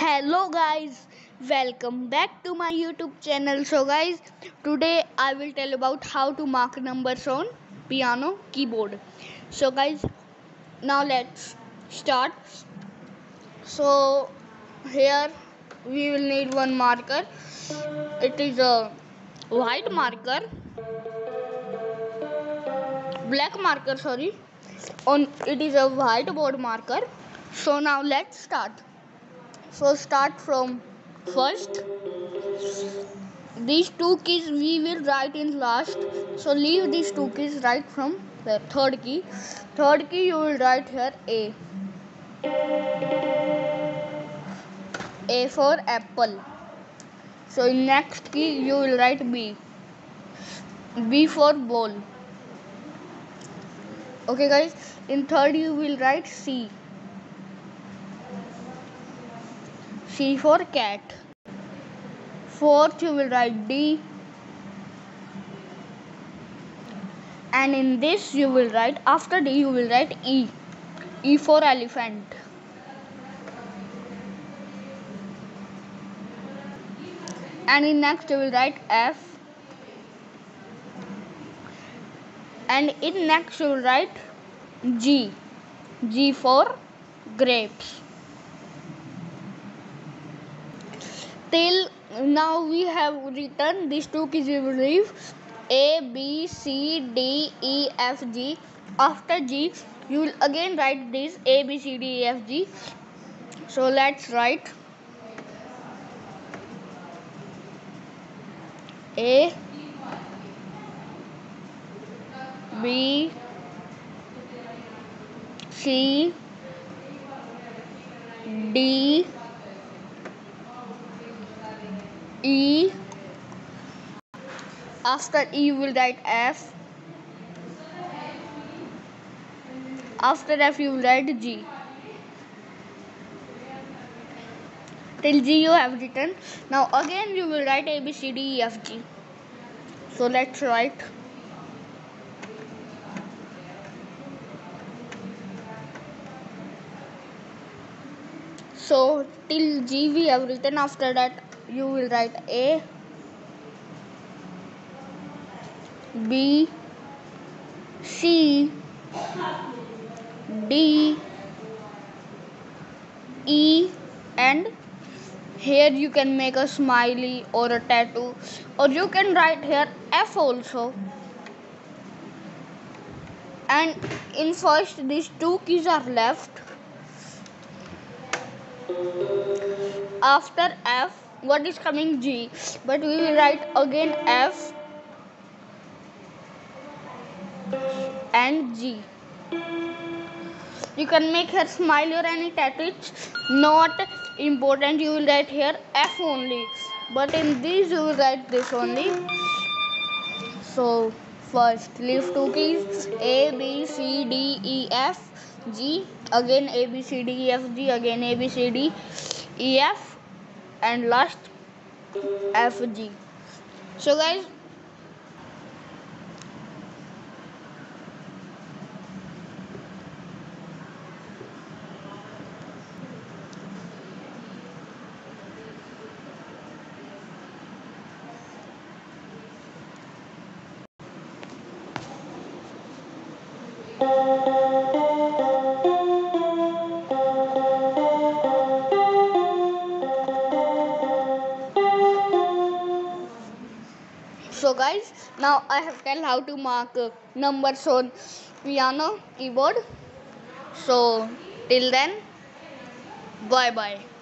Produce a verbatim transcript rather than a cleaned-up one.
Hello guys, welcome back to my YouTube channel. So guys, today I will tell about how to mark numbers on piano keyboard. So guys, now let's start. So here we will need one marker. It is a white marker, black marker sorry. On it is a whiteboard marker. So now let's start. So start from first. These two keys we will write in last. So leave these two keys, right from the third key. Third key you will write here A. A for apple. So in next key you will write B. B for ball. Okay guys, in third you will write C. C for cat. Fourth you will write D. And in this you will write, after D you will write E. E for elephant. And in next you will write F. And in next you will write G. G for grapes. Till now we have written these two keys we will leave. A, B, C, D, E, F, G. After G you will again write this A, B, C, D, E, F, G. So let's write A, B, C, D, E. After E you will write F. After F you will write G. Till G you have written. Now again you will write A, B, C, D, E, F, G. So let's write. So till G we have written. After that you will write A, B, C, D, E, and here you can make a smiley or a tattoo, or you can write here F also. And in first these two keys are left. After F what is coming? G, but we will write again F and G. You can make here smiley or any tattoo, it's not important. You will write here F only, but in these you will write this only. So first leave two keys, A, B, C, D, E, F, G. Again A, B, C, D, E, F, G. Again A, B, C, D, E, F, and last F, G. So guys, So guys, now I have tell how to mark uh, numbers on piano keyboard. So till then, bye bye.